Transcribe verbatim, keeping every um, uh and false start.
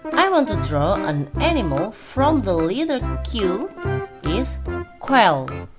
I want to draw an animal from the letter Q is quail.